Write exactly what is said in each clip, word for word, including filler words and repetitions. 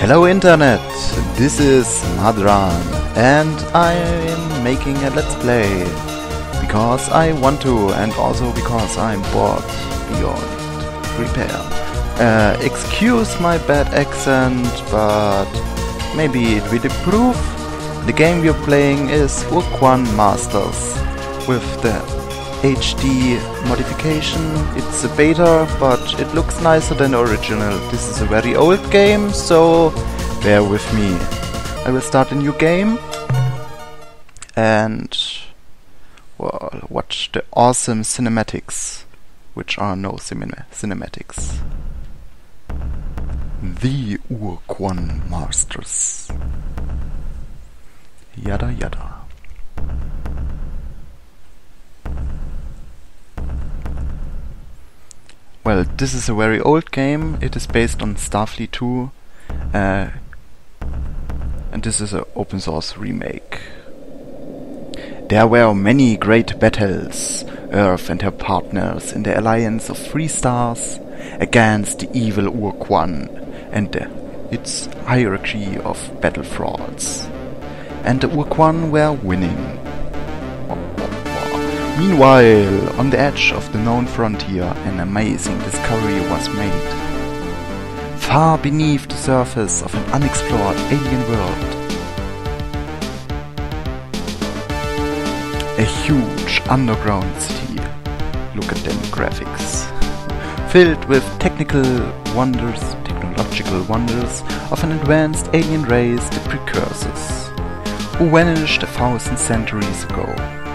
Hello Internet, this is Madran and I'm making a let's play because I want to and also because I'm bored beyond repair. Uh, excuse my bad accent, but maybe it will improve. The game we're playing is Urquan Masters with the H D modification. It's a beta, but it looks nicer than the original. This is a very old game, so bear with me. I will start a new game and well, watch the awesome cinematics, which are no cinema cinematics. The Urquan Masters. Yada yada. Well, this is a very old game. It is based on Starfleet two, uh, and this is an open source remake. There were many great battles, Earth and her partners in the alliance of three stars against the evil Urquan and the, its hierarchy of battle frauds. And the Urquan were winning. Meanwhile, on the edge of the known frontier, an amazing discovery was made. Far beneath the surface of an unexplored alien world, a huge underground city, look at them graphics, filled with technical wonders, technological wonders of an advanced alien race, the Precursors, who vanished a thousand centuries ago.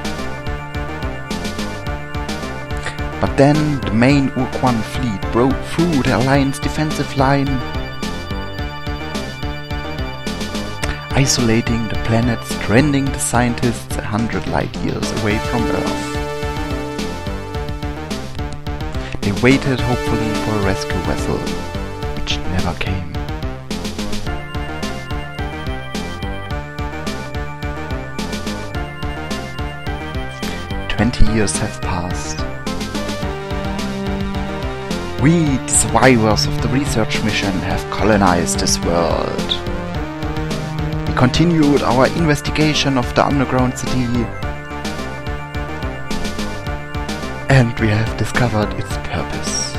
But then the main Urquan fleet broke through the Alliance defensive line, isolating the planet, stranding the scientists a hundred light years away from Earth. They waited hopefully for a rescue vessel, which never came. Twenty years have passed. We, the survivors of the research mission, have colonized this world. We continued our investigation of the underground city, and we have discovered its purpose.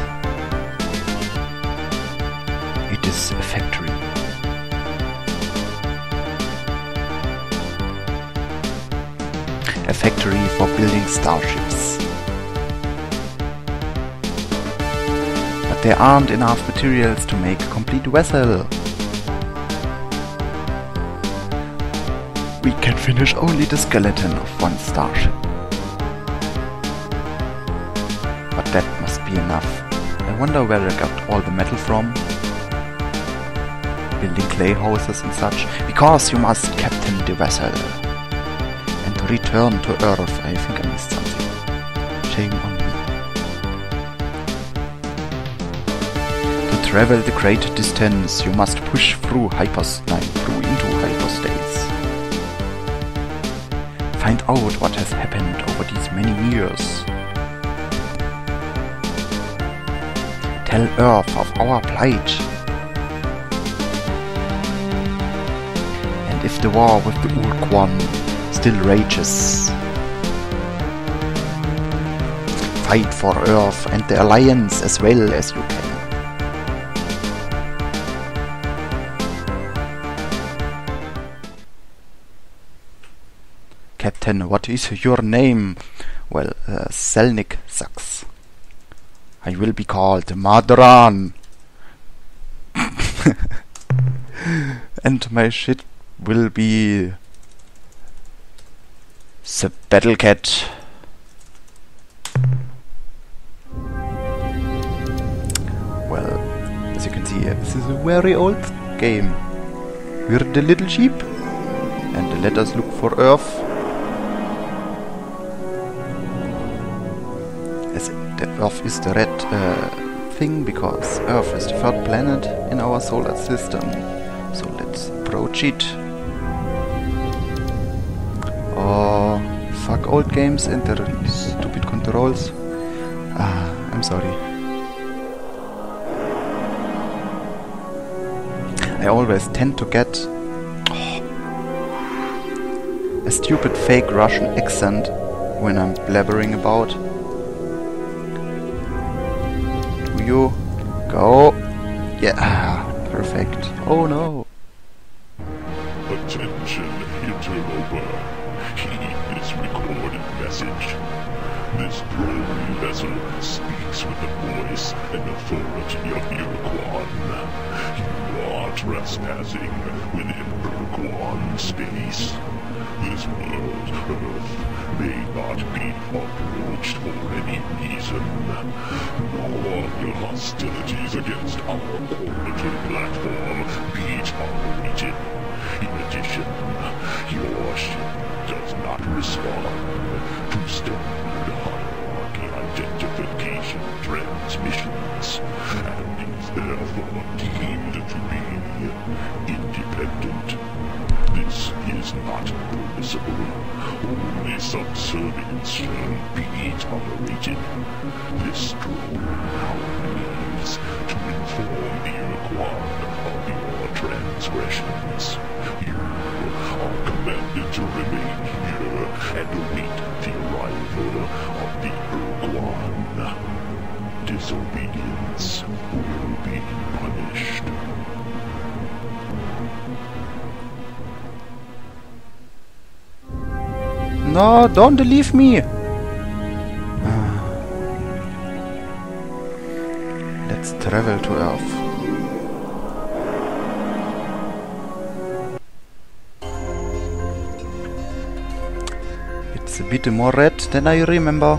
It is a factory. A factory for building starships. There aren't enough materials to make a complete vessel. We can finish only the skeleton of one starship. But that must be enough. I wonder where I got all the metal from. Building clay houses and such. Because you must captain the vessel. And return to Earth. I think I missed something. Shame on me. Travel the great distance, you must push through hyperspace, through into hyperspace. Find out what has happened over these many years. Tell Earth of our plight. And if the war with the Urquan still rages, fight for Earth and the Alliance as well as you can. Captain, what is your name? Well, uh, Selnik sucks. I will be called Madran. And my shit will be the Battle Cat. Well, as you can see, this is a very old game. We're the little sheep, and let us look for Earth. The Earth is the red uh, thing because Earth is the third planet in our solar system. So let's approach it. Oh, fuck old games and their stupid controls. Ah, I'm sorry. I always tend to get oh, a stupid fake Russian accent when I'm blabbering about. Do you go? Yeah, perfect. Oh no. Attention, interloper. Heed this recorded message. This drone vessel speaks with the voice and authority of Urquan. You are trespassing within Urquan space. This world, Earth, may not be approached for any reason. Nor will hostilities against our orbital platform be tolerated. In addition, your ship does not respond to standard hierarchy identification transmissions, and is therefore deemed to be independent. This is not permissible. Only subservience shall be tolerated. This drone now needs to inform the Urquan of your transgressions. You are commanded to remain here and await the arrival of the Urquan. Disobedience will be punished. No, don't leave me! Let's travel to Earth. It's a bit more red than I remember.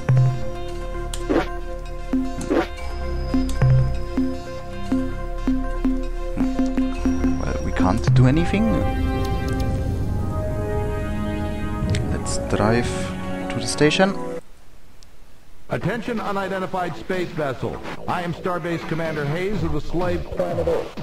Well, we can't do anything. Let's drive to the station. Attention, unidentified space vessel. I am Starbase Commander Hayes of the slave planet Earth.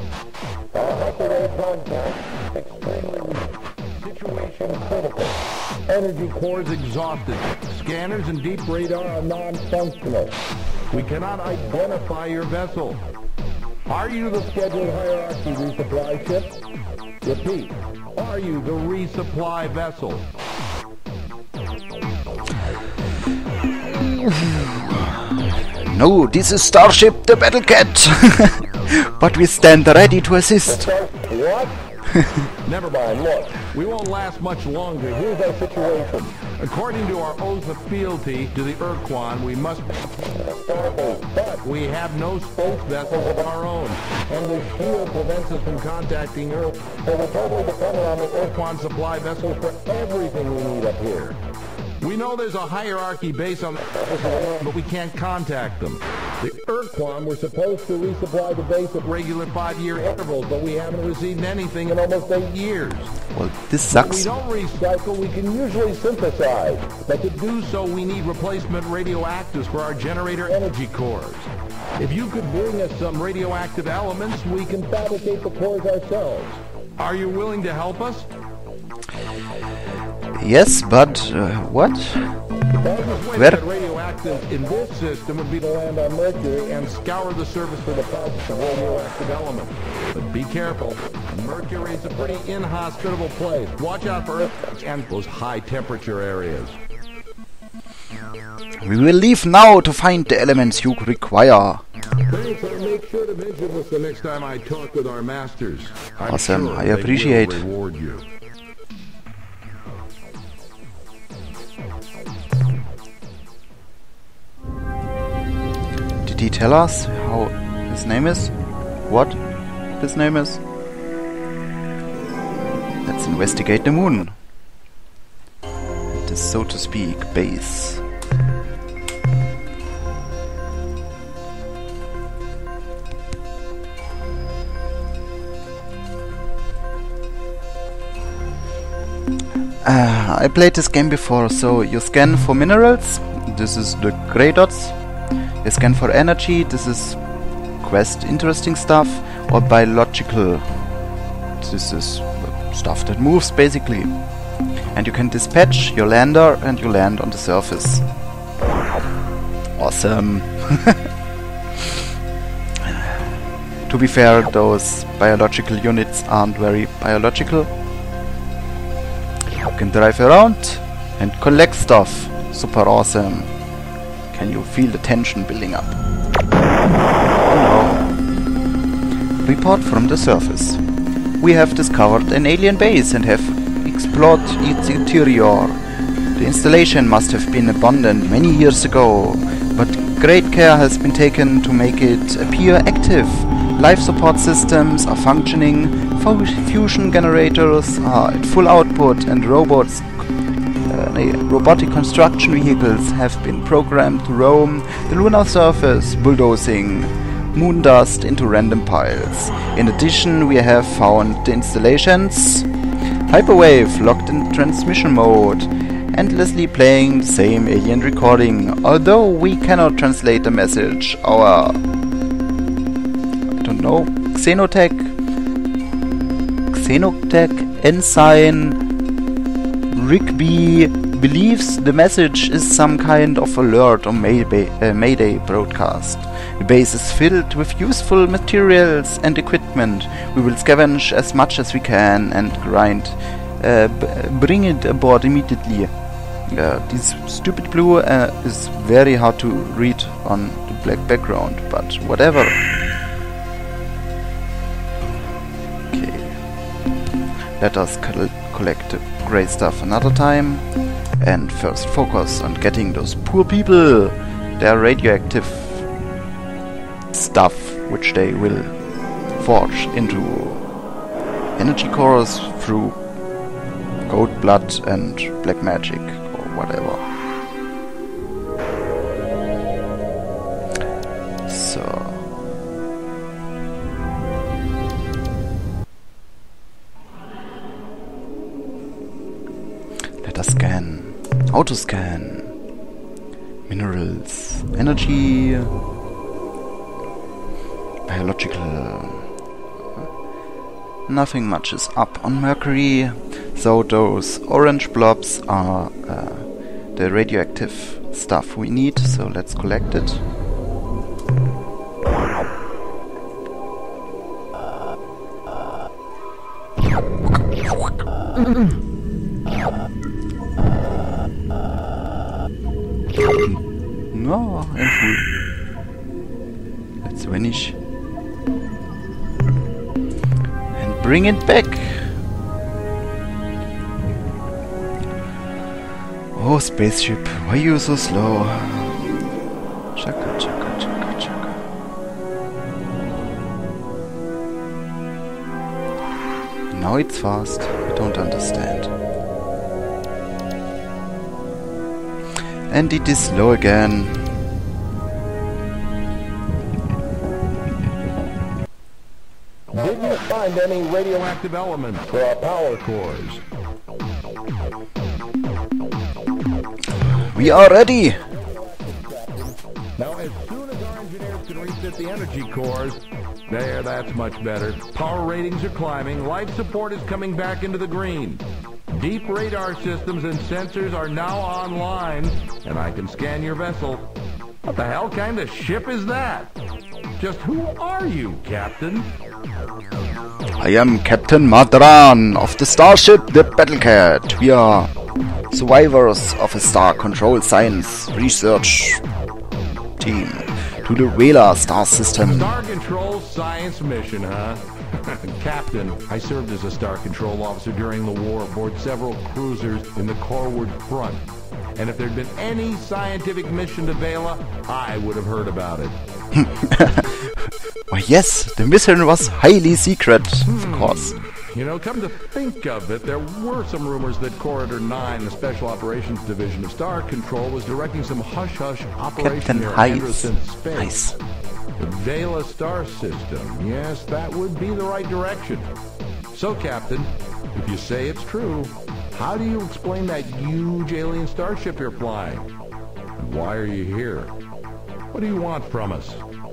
Situation critical. Energy cores exhausted. Scanners and deep radar are non-functional. We cannot identify your vessel. Are you the scheduled hierarchy resupply ship? Repeat. Are you the resupply vessel? No, this is Starship the Battle Cat! But we stand ready to assist. What? Never mind, look. We won't last much longer. Here's our situation. According to our oath of fealty to the Urquan, we must... But we have no space vessels of our own. And the shield prevents us from contacting Earth. So we're totally dependent on the Urquan supply vessels for everything we need up here. We know there's a hierarchy base on the surface, but we can't contact them. The Urquan were supposed to resupply the base at regular five-year intervals, but we haven't received anything in almost eight years. Well, this sucks. If we don't recycle, we can usually synthesize. But to do so, we need replacement radioactives for our generator energy cores. If you could bring us some radioactive elements, we can fabricate the cores ourselves. Are you willing to help us? Yes, but uh, what? Where? Radioactive in this system would be to land on Mercury and scour the surface for deposits of radioactive elements. But be careful. Mercury is a pretty inhospitable place. Watch out for Earth and those high temperature areas. We will leave now to find the elements you require. Thanks, I'll make sure to mention this the next time I talk with our masters. I'm Awesome, sure I they appreciate. will reward you. Did he tell us how his name is? What his name is? Let's investigate the moon. It is, so to speak, base. Uh, I played this game before, so you scan for minerals, this is the grey dots. You scan for energy, this is quest interesting stuff, or biological, this is stuff that moves basically. And you can dispatch your lander and you land on the surface. Awesome. To be fair, those biological units aren't very biological. You can drive around and collect stuff. Super awesome. Can you feel the tension building up? Oh no. Report from the surface. We have discovered an alien base and have explored its interior. The installation must have been abandoned many years ago, but great care has been taken to make it appear active. Life support systems are functioning, fusion generators are at full output, and robots, uh, nee, robotic construction vehicles have been programmed to roam the lunar surface, bulldozing moon dust into random piles. In addition, we have found the installation's hyperwave locked in transmission mode, endlessly playing the same alien recording. Although we cannot translate the message, our I don't know Xenotech Xenotech ensign Rigby believes the message is some kind of alert or Mayday, uh, Mayday broadcast. The base is filled with useful materials and equipment. We will scavenge as much as we can and grind. Uh, b bring it aboard immediately. Uh, this stupid blue uh, is very hard to read on the black background, but whatever. Okay. Let us col collect the grey stuff another time. And first focus on getting those poor people their radioactive stuff, which they will forge into energy cores through gold blood and black magic or whatever. So let us scan. Auto scan. Minerals. Energy. Biological. Nothing much is up on Mercury, so those orange blobs are uh, the radioactive stuff we need, so let's collect it. No, I'm full. Let's vanish. And bring it back. Oh, spaceship, why are you so slow? Chaka, chaka, chaka, chaka. Now it's fast. I don't understand. And it is slow again. Did you find any radioactive elements for our power cores? We are ready! Now, as soon as our engineers can refit the energy cores, there, that's much better. Power ratings are climbing, life support is coming back into the green. Deep radar systems and sensors are now online, and I can scan your vessel. What the hell kind of ship is that? Just who are you, Captain? I am Captain Madran of the starship the Battlecat. We are survivors of a star control science research team to the Vela star system. Star Control science mission, huh? Captain, I served as a Star Control officer during the war aboard several cruisers in the Corward Front. And if there'd been any scientific mission to Vela, I would have heard about it. Why, yes, the mission was highly secret, of course. You know, come to think of it, there were some rumors that Corridor nine, the Special Operations Division of Star Control, was directing some hush-hush operation Captain near Heiss. Anderson Space. Nice. The Vela star system. Yes, that would be the right direction. So, Captain, if you say it's true, how do you explain that huge alien starship you're flying? And why are you here? What do you want from us?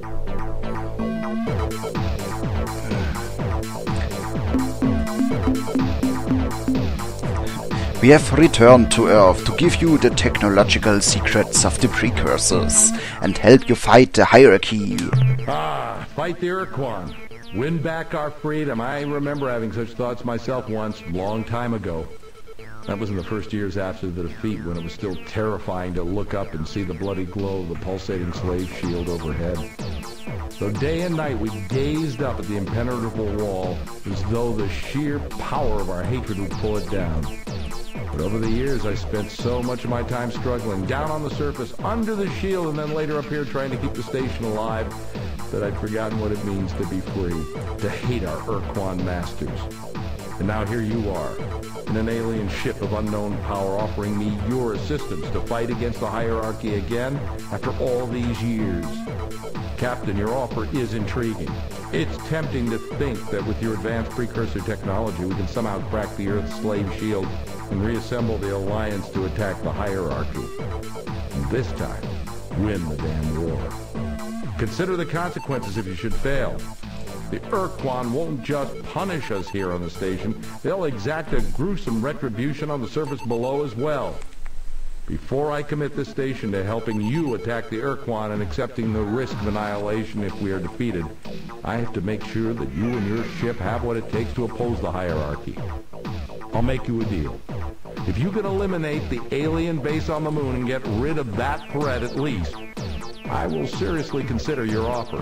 We have returned to Earth to give you the technological secrets of the precursors and help you fight the hierarchy. Ah, fight the Urquan. Win back our freedom. I remember having such thoughts myself once, long time ago. That was in the first years after the defeat, when it was still terrifying to look up and see the bloody glow of the pulsating slave shield overhead. So day and night we gazed up at the impenetrable wall as though the sheer power of our hatred would pull it down. But over the years I spent so much of my time struggling, down on the surface, under the shield, and then later up here trying to keep the station alive, that I'd forgotten what it means to be free, to hate our Urquan masters. And now here you are, in an alien ship of unknown power, offering me your assistance to fight against the hierarchy again after all these years. Captain, your offer is intriguing. It's tempting to think that with your advanced precursor technology we can somehow crack the Earth's slave shield and reassemble the Alliance to attack the hierarchy. And this time, win the damn war. Consider the consequences if you should fail. The Urquan won't just punish us here on the station, they'll exact a gruesome retribution on the surface below as well. Before I commit this station to helping you attack the Urquan and accepting the risk of annihilation if we are defeated, I have to make sure that you and your ship have what it takes to oppose the hierarchy. I'll make you a deal. If you can eliminate the alien base on the moon and get rid of that threat at least, I will seriously consider your offer.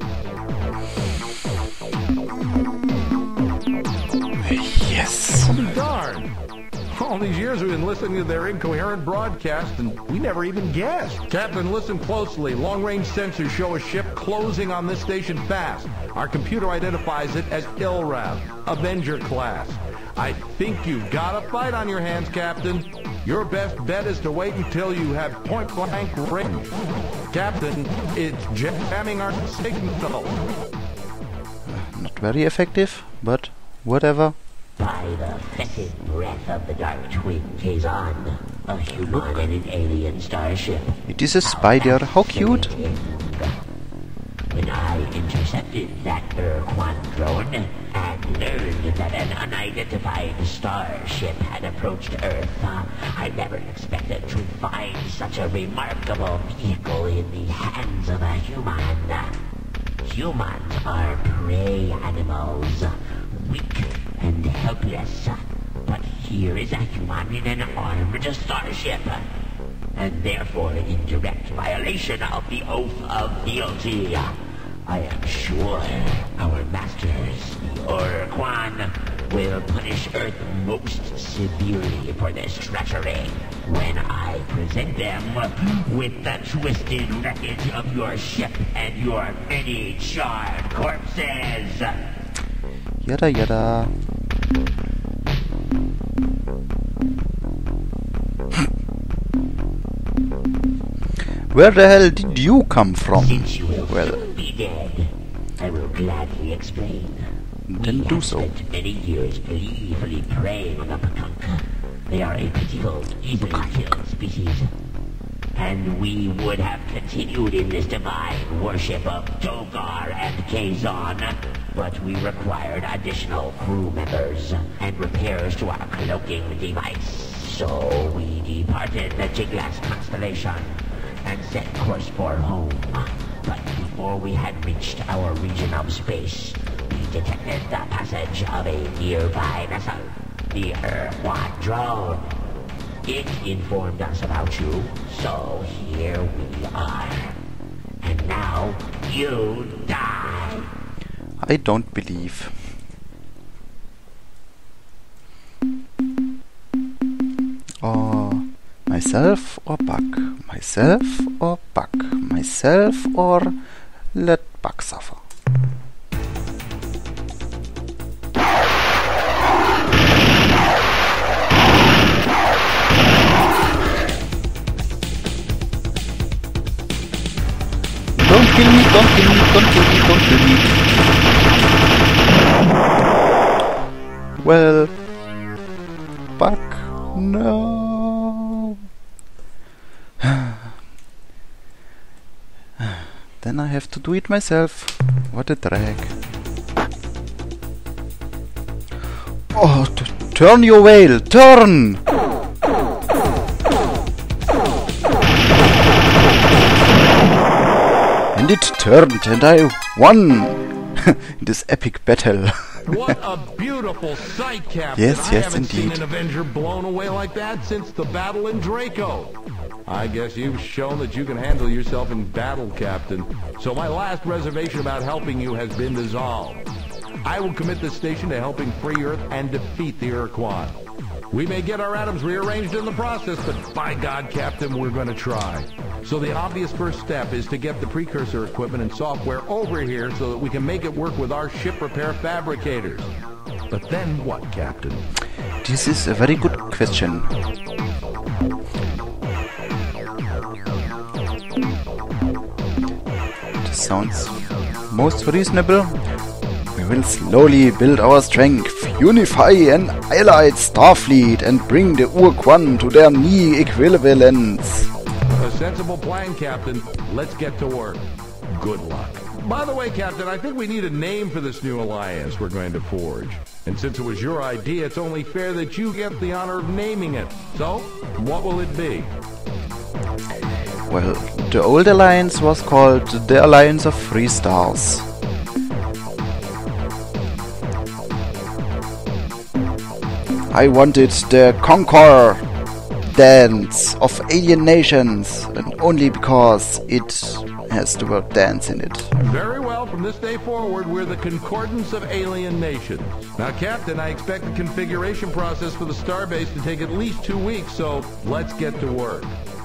Yes. Darn! All these years we've been listening to their incoherent broadcast, and we never even guessed. Captain, listen closely. Long-range sensors show a ship closing on this station fast. Our computer identifies it as Ilrav, Avenger class. I think you've got a fight on your hands, Captain. Your best bet is to wait until you have point-blank range. Captain, it's jamming our signal. Not very effective, but whatever. By the fetid breath of the dark twin Kazon, a human and an alien starship. It is a spider. How cute. When I intercepted that Urquan drone and learned that an unidentified starship had approached Earth, uh, I never expected to find such a remarkable vehicle in the hands of a human. Humans are prey animals, weak and helpless, but here is a human in an armed starship, and therefore in direct violation of the oath of fealty. I am sure our masters, the Urquan, will punish Earth most severely for this treachery when I present them with the twisted wreckage of your ship and your many charred corpses. Yada yada. Where the hell did you come from? Since you will Well, soon be dead, I will gladly explain. then we do have so. spent many years gleefully preying on the Pakanka. They are a pitiful, easily killed species. And we would have continued in this divine worship of Dogar and Kazon, but we required additional crew members and repairs to our cloaking device. So we departed the Jiglas constellation and set course for home. But before we had reached our region of space, we detected the passage of a nearby vessel, the Urquan drone. It informed us about you, so here we are. And now, you die! I don't believe. Or myself or Buck? Myself or Buck? Myself or let Buck suffer? Don't kill me, don't kill me, don't kill me, don't kill me. Well, Buck, no. Then I have to do it myself. What a drag. Oh, t turn your whale, turn! And it turned and I won! in this epic battle. What a beautiful sight, Captain. Yes, I yes, haven't indeed. seen an Avenger blown away like that since the battle in Draco. I guess you've shown that you can handle yourself in battle, Captain. So my last reservation about helping you has been dissolved. I will commit this station to helping free Earth and defeat the Urquan. We may get our atoms rearranged in the process, but by God, Captain, we're going to try. So the obvious first step is to get the precursor equipment and software over here so that we can make it work with our ship repair fabricators. But then what, Captain? This is a very good question. This sounds most reasonable. We will slowly build our strength, unify an allied Starfleet and bring the Urquan to their knee equivalents. A sensible plan, Captain. Let's get to work. Good luck. By the way, Captain, I think we need a name for this new alliance we're going to forge. And since it was your idea, it's only fair that you get the honor of naming it. So, what will it be? Well, the old alliance was called the Alliance of Free Stars. I wanted the Conquer dance of alien nations, and only because it has the word dance in it. Very well, from this day forward, we're the Concordance of Alien Nations. Now, Captain, I expect the configuration process for the starbase to take at least two weeks, so let's get to work.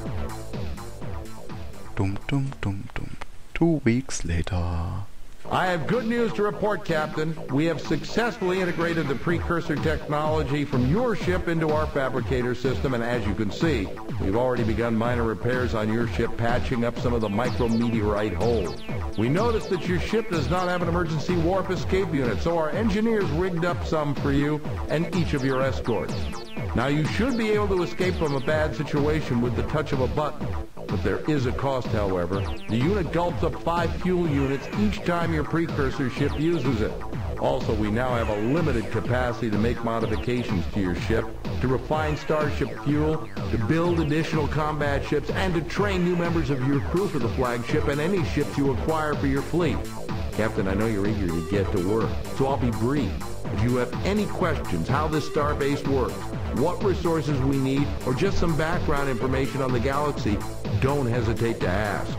Dum dum dum dum. Two weeks later. I have good news to report, Captain. We have successfully integrated the precursor technology from your ship into our fabricator system, and as you can see, we've already begun minor repairs on your ship, patching up some of the micrometeorite holes. We noticed that your ship does not have an emergency warp escape unit, so our engineers rigged up some for you and each of your escorts. Now, you should be able to escape from a bad situation with the touch of a button. But there is a cost, however. The unit gulps up five fuel units each time your precursor ship uses it. Also, we now have a limited capacity to make modifications to your ship, to refine Starship fuel, to build additional combat ships, and to train new members of your crew for the flagship and any ships you acquire for your fleet. Captain, I know you're eager to get to work, so I'll be brief. If you have any questions how this starbase works, what resources we need, or just some background information on the galaxy, don't hesitate to ask.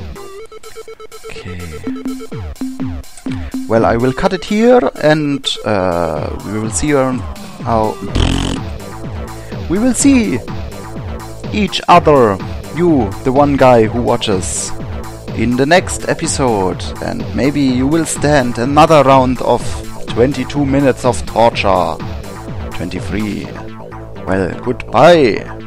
Okay. Well, I will cut it here, and uh, we will see on how we will see each other, you, the one guy who watches, in the next episode, and maybe you will stand another round of twenty-two minutes of torture. twenty-three. Well, goodbye.